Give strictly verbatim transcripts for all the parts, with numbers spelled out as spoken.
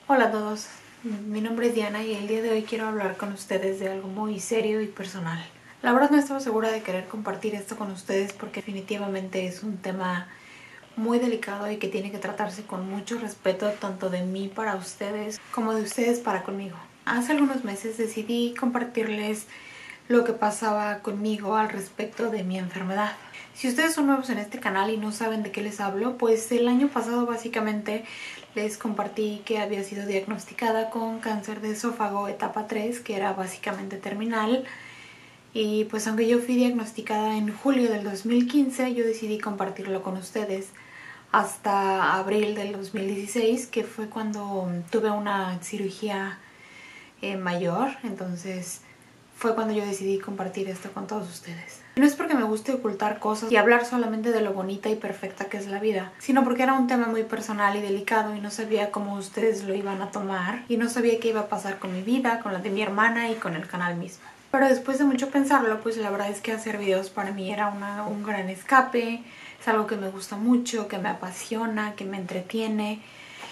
Hola a todos, mi nombre es Diana y el día de hoy quiero hablar con ustedes de algo muy serio y personal. La verdad no estaba segura de querer compartir esto con ustedes porque definitivamente es un tema muy delicado y que tiene que tratarse con mucho respeto tanto de mí para ustedes como de ustedes para conmigo. Hace algunos meses decidí compartirles lo que pasaba conmigo al respecto de mi enfermedad. Si ustedes son nuevos en este canal y no saben de qué les hablo, pues el año pasado básicamente les compartí que había sido diagnosticada con cáncer de esófago etapa tres, que era básicamente terminal. Y pues aunque yo fui diagnosticada en julio del dos mil quince, yo decidí compartirlo con ustedes hasta abril del dos mil dieciséis, que fue cuando tuve una cirugía eh, mayor. Entonces fue cuando yo decidí compartir esto con todos ustedes. No es porque me guste ocultar cosas y hablar solamente de lo bonita y perfecta que es la vida, sino porque era un tema muy personal y delicado y no sabía cómo ustedes lo iban a tomar y no sabía qué iba a pasar con mi vida, con la de mi hermana y con el canal mismo. Pero después de mucho pensarlo, pues la verdad es que hacer videos para mí era una, un gran escape, es algo que me gusta mucho, que me apasiona, que me entretiene.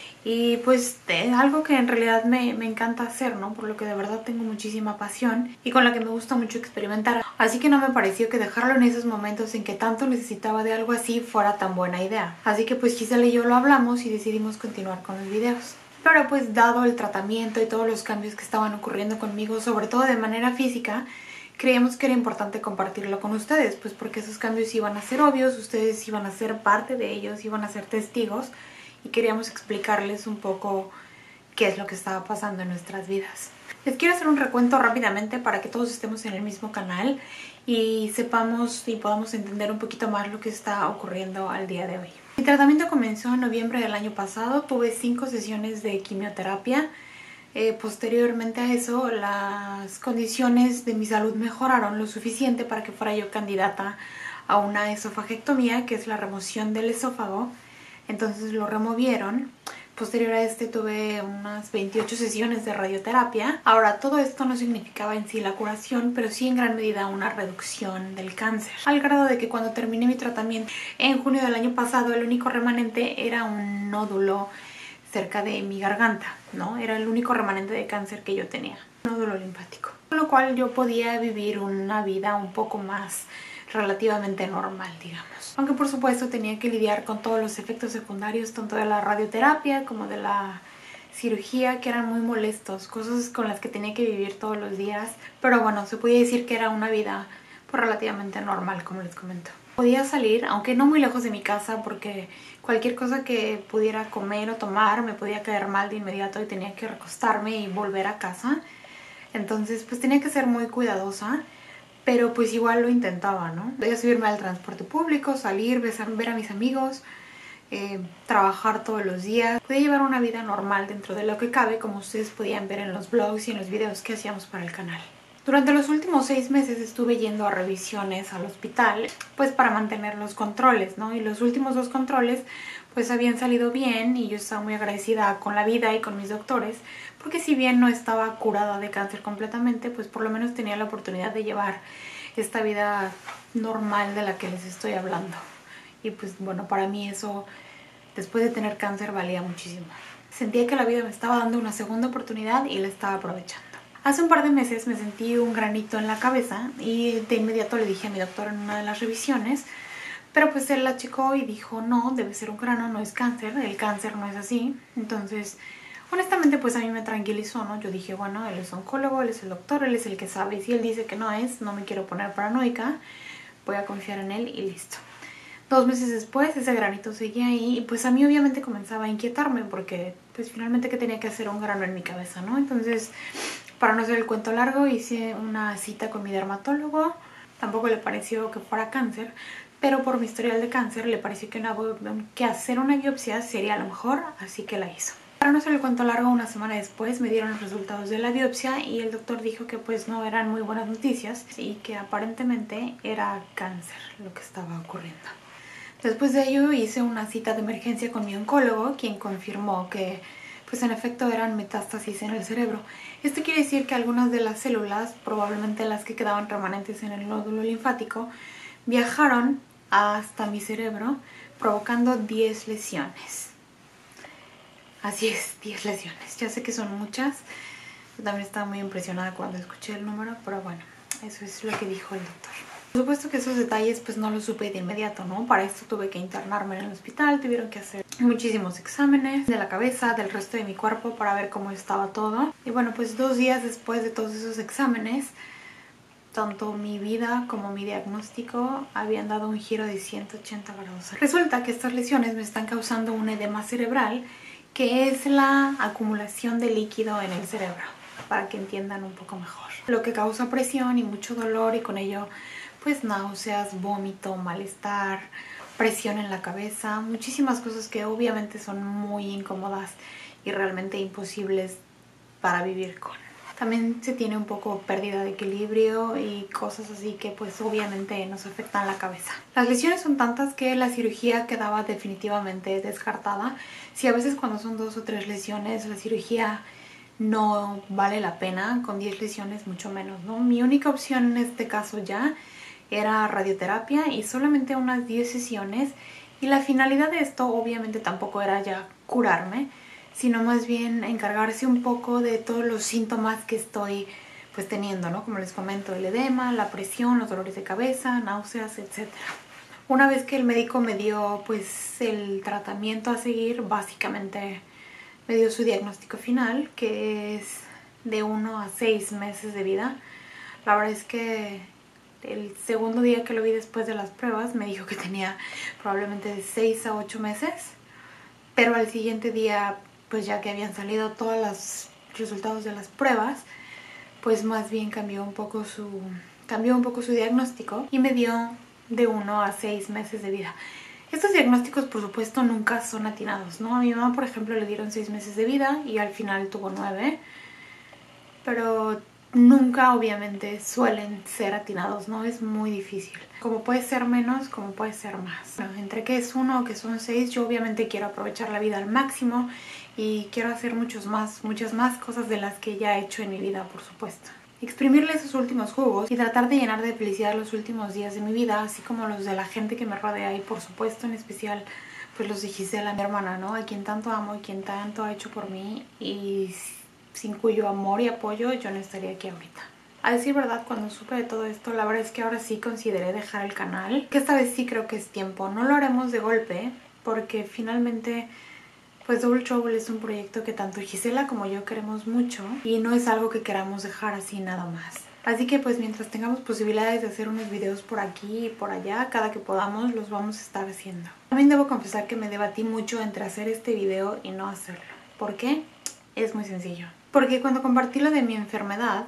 Y pues es algo que en realidad me, me encanta hacer, ¿no? Por lo que de verdad tengo muchísima pasión y con la que me gusta mucho experimentar. Así que no me pareció que dejarlo en esos momentos en que tanto necesitaba de algo así fuera tan buena idea. Así que pues Gisela y yo lo hablamos y decidimos continuar con los videos. Pero pues dado el tratamiento y todos los cambios que estaban ocurriendo conmigo, sobre todo de manera física, creíamos que era importante compartirlo con ustedes, pues porque esos cambios iban a ser obvios, ustedes iban a ser parte de ellos, iban a ser testigos. Y queríamos explicarles un poco qué es lo que estaba pasando en nuestras vidas. Les quiero hacer un recuento rápidamente para que todos estemos en el mismo canal y sepamos y podamos entender un poquito más lo que está ocurriendo al día de hoy. Mi tratamiento comenzó en noviembre del año pasado, tuve cinco sesiones de quimioterapia. Eh, posteriormente a eso, las condiciones de mi salud mejoraron lo suficiente para que fuera yo candidata a una esofagectomía, que es la remoción del esófago. Entonces lo removieron. Posterior a este tuve unas veintiocho sesiones de radioterapia. Ahora, todo esto no significaba en sí la curación, pero sí en gran medida una reducción del cáncer. Al grado de que cuando terminé mi tratamiento en junio del año pasado, el único remanente era un nódulo cerca de mi garganta, ¿no? Era el único remanente de cáncer que yo tenía, un nódulo linfático. Con lo cual yo podía vivir una vida un poco más relativamente normal, digamos. Aunque por supuesto tenía que lidiar con todos los efectos secundarios, tanto de la radioterapia como de la cirugía, que eran muy molestos, cosas con las que tenía que vivir todos los días. Pero bueno, se podía decir que era una vida pues, relativamente normal, como les comento. Podía salir, aunque no muy lejos de mi casa, porque cualquier cosa que pudiera comer o tomar me podía caer mal de inmediato y tenía que recostarme y volver a casa. Entonces pues tenía que ser muy cuidadosa, pero pues igual lo intentaba, ¿no? Podía subirme al transporte público, salir, besar, ver a mis amigos, eh, trabajar todos los días. Podía llevar una vida normal dentro de lo que cabe, como ustedes podían ver en los vlogs y en los videos que hacíamos para el canal. Durante los últimos seis meses estuve yendo a revisiones al hospital, pues para mantener los controles, ¿no? Y los últimos dos controles pues habían salido bien y yo estaba muy agradecida con la vida y con mis doctores, porque si bien no estaba curada de cáncer completamente, pues por lo menos tenía la oportunidad de llevar esta vida normal de la que les estoy hablando. Y pues bueno, para mí eso, después de tener cáncer, valía muchísimo. Sentía que la vida me estaba dando una segunda oportunidad y la estaba aprovechando. Hace un par de meses me sentí un granito en la cabeza y de inmediato le dije a mi doctor en una de las revisiones, pero pues él la checó y dijo no, debe ser un grano, no es cáncer, el cáncer no es así. Entonces honestamente pues a mí me tranquilizó, ¿no? Yo dije bueno, él es oncólogo, él es el doctor, él es el que sabe y si él dice que no es, no me quiero poner paranoica, voy a confiar en él y listo. Dos meses después ese granito seguía ahí y pues a mí obviamente comenzaba a inquietarme porque pues finalmente que tenía que hacer un grano en mi cabeza, ¿no? Entonces, para no hacer el cuento largo, hice una cita con mi dermatólogo. Tampoco le pareció que fuera cáncer, pero por mi historial de cáncer le pareció que, una, que hacer una biopsia sería lo mejor, así que la hizo. Para no hacer el cuento largo, una semana después me dieron los resultados de la biopsia y el doctor dijo que pues no eran muy buenas noticias y que aparentemente era cáncer lo que estaba ocurriendo. Después de ello hice una cita de emergencia con mi oncólogo, quien confirmó que pues en efecto eran metástasis en el cerebro. Esto quiere decir que algunas de las células, probablemente las que quedaban remanentes en el nódulo linfático, viajaron hasta mi cerebro provocando diez lesiones. Así es, diez lesiones. Ya sé que son muchas. Yo también estaba muy impresionada cuando escuché el número, pero bueno, eso es lo que dijo el doctor. Por supuesto que esos detalles pues no los supe de inmediato, ¿no? Para esto tuve que internarme en el hospital, tuvieron que hacer muchísimos exámenes de la cabeza, del resto de mi cuerpo para ver cómo estaba todo. Y bueno, pues dos días después de todos esos exámenes, tanto mi vida como mi diagnóstico habían dado un giro de ciento ochenta grados. Resulta que estas lesiones me están causando un edema cerebral, que es la acumulación de líquido en el cerebro, para que entiendan un poco mejor. Lo que causa presión y mucho dolor y con ello pues náuseas, vómito, malestar, presión en la cabeza, muchísimas cosas que obviamente son muy incómodas y realmente imposibles para vivir con. También se tiene un poco pérdida de equilibrio y cosas así que pues obviamente nos afectan la cabeza. Las lesiones son tantas que la cirugía quedaba definitivamente descartada. Si a veces cuando son dos o tres lesiones la cirugía no vale la pena, con diez lesiones mucho menos, ¿no? Mi única opción en este caso ya era radioterapia y solamente unas diez sesiones, y la finalidad de esto obviamente tampoco era ya curarme, sino más bien encargarse un poco de todos los síntomas que estoy pues teniendo, ¿no? Como les comento, el edema, la presión, los dolores de cabeza, náuseas, etcétera. Una vez que el médico me dio pues el tratamiento a seguir, básicamente me dio su diagnóstico final, que es de uno a seis meses de vida. La verdad es que el segundo día que lo vi después de las pruebas me dijo que tenía probablemente de seis a ocho meses, pero al siguiente día, pues ya que habían salido todos los resultados de las pruebas, pues más bien cambió un poco su, cambió un poco su diagnóstico y me dio de uno a seis meses de vida. Estos diagnósticos, por supuesto, nunca son atinados, ¿no? A mi mamá, por ejemplo, le dieron seis meses de vida y al final tuvo nueve, pero nunca obviamente suelen ser atinados, ¿no? Es muy difícil. Como puede ser menos, como puede ser más. Bueno, entre que es uno o que son seis, yo obviamente quiero aprovechar la vida al máximo y quiero hacer muchos más, muchas más cosas de las que ya he hecho en mi vida, por supuesto. Exprimirle esos últimos jugos y tratar de llenar de felicidad los últimos días de mi vida, así como los de la gente que me rodea y por supuesto en especial pues los de Gisela, mi hermana, ¿no? A quien tanto amo y quien tanto ha hecho por mí y sin cuyo amor y apoyo yo no estaría aquí ahorita. A decir verdad, cuando supe de todo esto, la verdad es que ahora sí consideré dejar el canal, que esta vez sí creo que es tiempo. No lo haremos de golpe, porque finalmente pues Double Trouble es un proyecto que tanto Gisela como yo queremos mucho y no es algo que queramos dejar así nada más. Así que pues mientras tengamos posibilidades de hacer unos videos por aquí y por allá, cada que podamos los vamos a estar haciendo. También debo confesar que me debatí mucho entre hacer este video y no hacerlo. ¿Por qué? Es muy sencillo. Porque cuando compartí lo de mi enfermedad,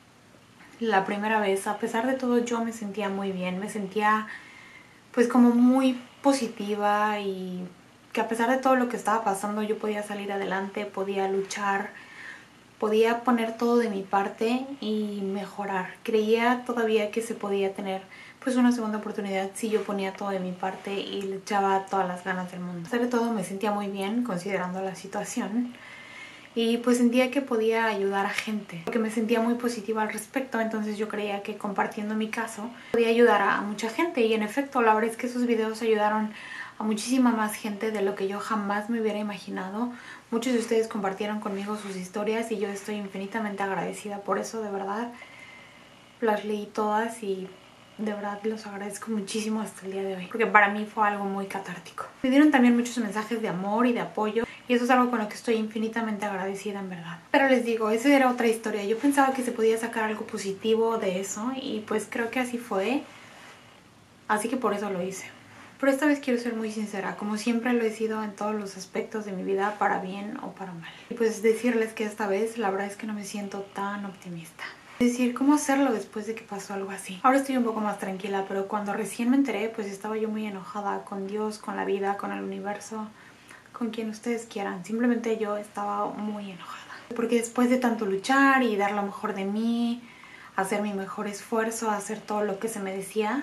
la primera vez, a pesar de todo yo me sentía muy bien, me sentía pues como muy positiva y que a pesar de todo lo que estaba pasando yo podía salir adelante, podía luchar, podía poner todo de mi parte y mejorar. Creía todavía que se podía tener pues una segunda oportunidad si yo ponía todo de mi parte y le echaba todas las ganas del mundo. A pesar de todo me sentía muy bien considerando la situación. Y pues sentía que podía ayudar a gente, porque me sentía muy positiva al respecto, entonces yo creía que compartiendo mi caso podía ayudar a mucha gente. Y en efecto, la verdad es que esos videos ayudaron a muchísima más gente de lo que yo jamás me hubiera imaginado. Muchos de ustedes compartieron conmigo sus historias y yo estoy infinitamente agradecida por eso, de verdad. Las leí todas y de verdad los agradezco muchísimo hasta el día de hoy, porque para mí fue algo muy catártico. Me dieron también muchos mensajes de amor y de apoyo, y eso es algo con lo que estoy infinitamente agradecida, en verdad. Pero les digo, esa era otra historia. Yo pensaba que se podía sacar algo positivo de eso y pues creo que así fue. Así que por eso lo hice. Pero esta vez quiero ser muy sincera, como siempre lo he sido en todos los aspectos de mi vida, para bien o para mal. Y pues decirles que esta vez la verdad es que no me siento tan optimista. Es decir, ¿cómo hacerlo después de que pasó algo así? Ahora estoy un poco más tranquila, pero cuando recién me enteré pues estaba yo muy enojada con Dios, con la vida, con el universo, con quien ustedes quieran. Simplemente yo estaba muy enojada. Porque después de tanto luchar y dar lo mejor de mí, hacer mi mejor esfuerzo, hacer todo lo que se me decía,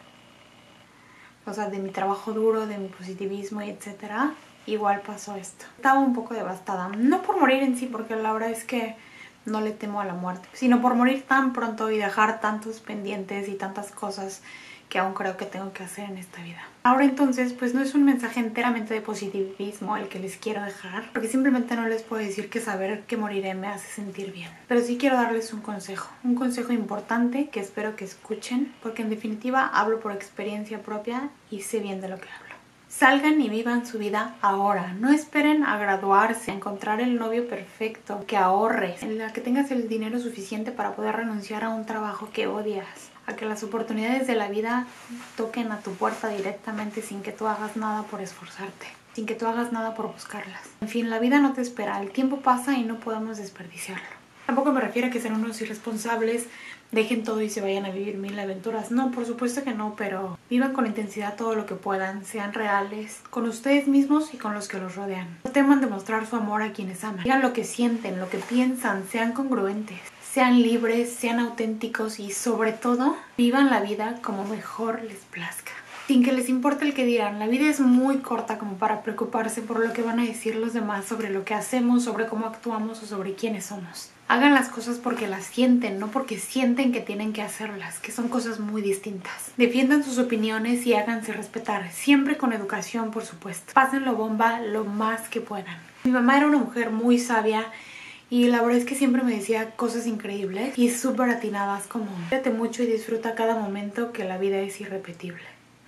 o sea, de mi trabajo duro, de mi positivismo y etcétera, igual pasó esto. Estaba un poco devastada, no por morir en sí, porque la verdad es que no le temo a la muerte, sino por morir tan pronto y dejar tantos pendientes y tantas cosas que aún creo que tengo que hacer en esta vida. Ahora entonces, pues no es un mensaje enteramente de positivismo el que les quiero dejar, porque simplemente no les puedo decir que saber que moriré me hace sentir bien. Pero sí quiero darles un consejo, un consejo importante que espero que escuchen, porque en definitiva hablo por experiencia propia y sé bien de lo que hablo. Salgan y vivan su vida ahora. No esperen a graduarse, a encontrar el novio perfecto, que ahorres, en la que tengas el dinero suficiente para poder renunciar a un trabajo que odias, a que las oportunidades de la vida toquen a tu puerta directamente sin que tú hagas nada por esforzarte, sin que tú hagas nada por buscarlas. En fin, la vida no te espera, el tiempo pasa y no podemos desperdiciarlo. Tampoco me refiero a que sean unos irresponsables, dejen todo y se vayan a vivir mil aventuras. No, por supuesto que no, pero vivan con intensidad todo lo que puedan, sean reales con ustedes mismos y con los que los rodean. No teman demostrar su amor a quienes aman. Digan lo que sienten, lo que piensan, sean congruentes. Sean libres, sean auténticos y sobre todo vivan la vida como mejor les plazca. Sin que les importe el que dirán, la vida es muy corta como para preocuparse por lo que van a decir los demás sobre lo que hacemos, sobre cómo actuamos o sobre quiénes somos. Hagan las cosas porque las sienten, no porque sienten que tienen que hacerlas, que son cosas muy distintas. Defiendan sus opiniones y háganse respetar, siempre con educación, por supuesto. Pásenlo bomba lo más que puedan. Mi mamá era una mujer muy sabia y la verdad es que siempre me decía cosas increíbles y súper atinadas como: cuídate mucho y disfruta cada momento, que la vida es irrepetible.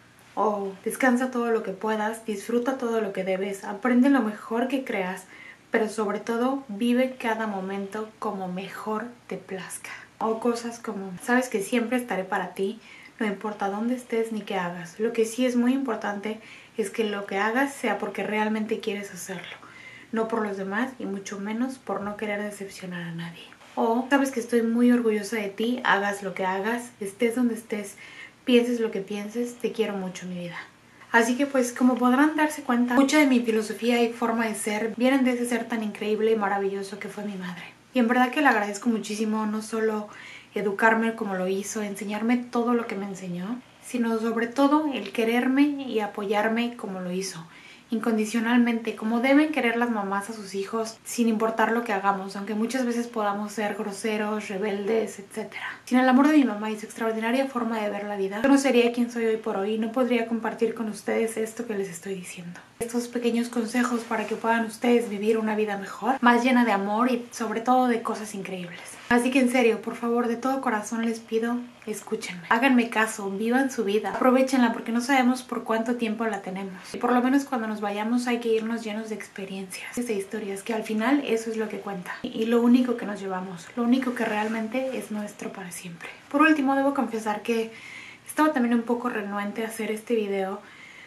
O descansa todo lo que puedas, disfruta todo lo que debes, aprende lo mejor que creas, pero sobre todo vive cada momento como mejor te plazca. O cosas como: sabes que siempre estaré para ti, no importa dónde estés ni qué hagas. Lo que sí es muy importante es que lo que hagas sea porque realmente quieres hacerlo, no por los demás y mucho menos por no querer decepcionar a nadie. O sabes que estoy muy orgullosa de ti, hagas lo que hagas, estés donde estés, pienses lo que pienses, te quiero mucho, mi vida. Así que pues, como podrán darse cuenta, mucha de mi filosofía y forma de ser vienen de ese ser tan increíble y maravilloso que fue mi madre. Y en verdad que le agradezco muchísimo no solo educarme como lo hizo, enseñarme todo lo que me enseñó, sino sobre todo el quererme y apoyarme como lo hizo, incondicionalmente, como deben querer las mamás a sus hijos sin importar lo que hagamos, aunque muchas veces podamos ser groseros, rebeldes, etcétera. Sin el amor de mi mamá y su extraordinaria forma de ver la vida, yo no sería quien soy hoy por hoy y no podría compartir con ustedes esto que les estoy diciendo. Estos pequeños consejos para que puedan ustedes vivir una vida mejor, más llena de amor y sobre todo de cosas increíbles. Así que en serio, por favor, de todo corazón les pido, escúchenme. Háganme caso, vivan su vida, aprovechenla porque no sabemos por cuánto tiempo la tenemos. Y por lo menos cuando nos vayamos hay que irnos llenos de experiencias, de historias, que al final eso es lo que cuenta. Y lo único que nos llevamos, lo único que realmente es nuestro para siempre. Por último, debo confesar que estaba también un poco renuente a hacer este video,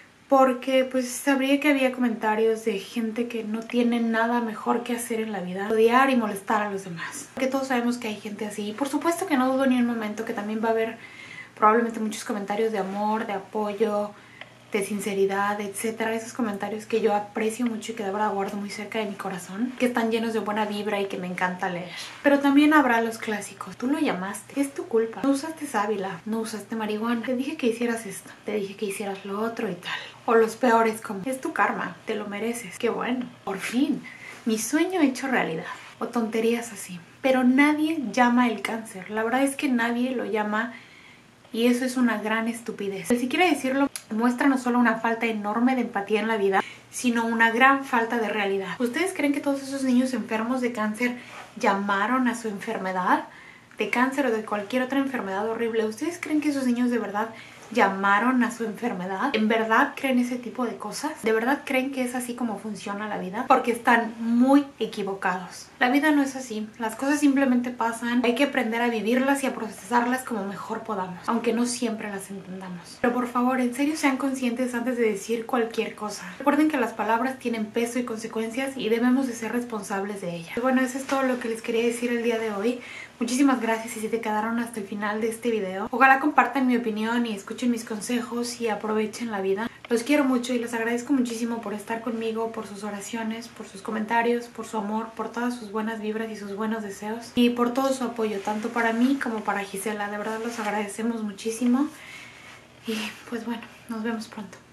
porque pues sabría que había comentarios de gente que no tiene nada mejor que hacer en la vida, odiar y molestar a los demás. Porque todos sabemos que hay gente así y por supuesto que no dudo ni un momento que también va a haber probablemente muchos comentarios de amor, de apoyo, de sinceridad, etcétera. Esos comentarios que yo aprecio mucho y que de verdad guardo muy cerca de mi corazón, que están llenos de buena vibra y que me encanta leer. Pero también habrá los clásicos: tú lo llamaste, es tu culpa, no usaste sábila, no usaste marihuana, te dije que hicieras esto, te dije que hicieras lo otro y tal. O los peores como: es tu karma, te lo mereces, qué bueno, por fin, mi sueño hecho realidad. O tonterías así. Pero nadie llama el cáncer, la verdad es que nadie lo llama. Y eso es una gran estupidez. Si quiere decirlo, muestra no solo una falta enorme de empatía en la vida, sino una gran falta de realidad. ¿Ustedes creen que todos esos niños enfermos de cáncer llamaron a su enfermedad de cáncer o de cualquier otra enfermedad horrible? ¿Ustedes creen que esos niños de verdad llamaron a su enfermedad? ¿En verdad creen ese tipo de cosas? ¿De verdad creen que es así como funciona la vida? Porque están muy equivocados. La vida no es así. Las cosas simplemente pasan. Hay que aprender a vivirlas y a procesarlas como mejor podamos, aunque no siempre las entendamos. Pero por favor, en serio, sean conscientes antes de decir cualquier cosa. Recuerden que las palabras tienen peso y consecuencias y debemos de ser responsables de ellas. Y bueno, eso es todo lo que les quería decir el día de hoy. Muchísimas gracias y si te quedaron hasta el final de este video, ojalá compartan mi opinión y escuchen mis consejos y aprovechen la vida. Los quiero mucho y les agradezco muchísimo por estar conmigo, por sus oraciones, por sus comentarios, por su amor, por todas sus buenas vibras y sus buenos deseos y por todo su apoyo, tanto para mí como para Gisela. De verdad los agradecemos muchísimo y pues bueno, nos vemos pronto.